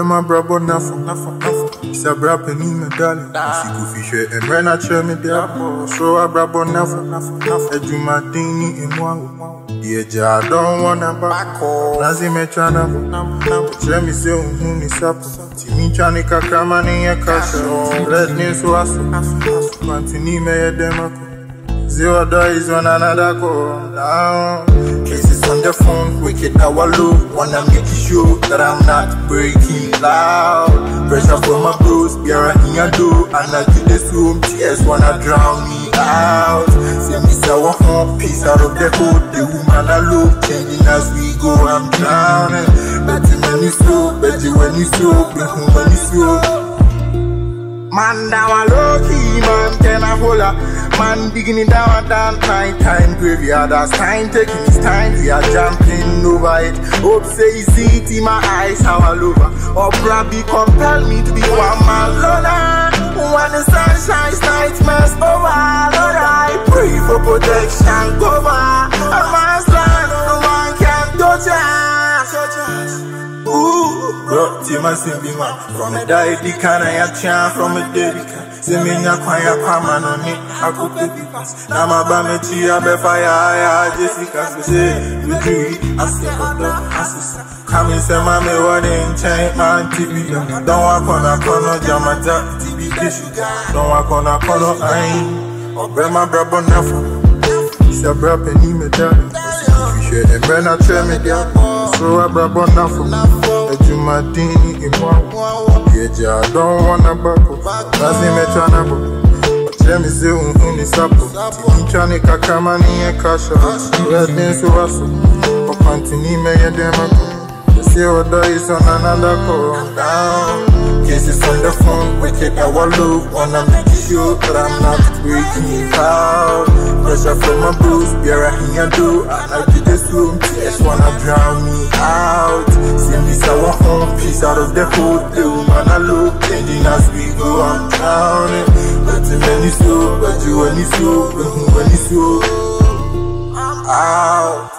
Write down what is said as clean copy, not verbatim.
my brother nothing. It's a brap and Medaleon. See go fish and run a chair me there. So I brabo nothing. I do my thing in one. Yeah, I don't wanna back. Nazi me chana. Let me say who is up. Timi chani kakamani ya kasha. Let me so aso. Mantini me ya demako. Zero days on another call down. Cases on the phone, wicked our low. Wanna make sure that I'm not breaking loud. Pressure from my bros, Biara in your door. And I do this room, tears wanna drown me out. See me sour home, piece out of the hood. The woman I love, changing as we go, I'm drowning. Betty when you slow, Betty when you slow, be home when you slow. Man down a low key, man can I hold up. Man digging it down night time graveyard. As time taking his time, we are jumping over it. Hope say see it in my eyes how I love her. Obra be compel me to be one man loner. When the sun shines, nightmares over. Lord, I pray for protection, cover. A man's land, no man can touch us. Ooh, bro, Tima Simbi man. From a die, can I chant from a dedica. Seminya kwaya kwama no ni akupe bipas. Na mabame chia be fire Jessica say we agree. I say assist. Come and say mama what in chain man TV. Don't walk on a corner jamata TV issue. Don't walk on a corner ain. Obra my brabo nothing. It's a brap and he Medaleon. Fish and run a chair me there. So I brabo nothing. I do my thing in one. Yeah, I don't wanna buckle. Nazi me chana bo. Let me say who is up. Timi chani kakamani ya kasha. Let me so aso. Opantini me ya demako. Zero days on another call down. Cases on the phone, wicked our low. Wanna make sure that I'm not breaking out. Pressure from my bros, Biara in your door. And I do this room, tears wanna drown me out. See me sour home, piece out of the hood. The woman I look, changing as we go, I'm drowning. But when you slow, but you when you slow, when you slow, I'm out.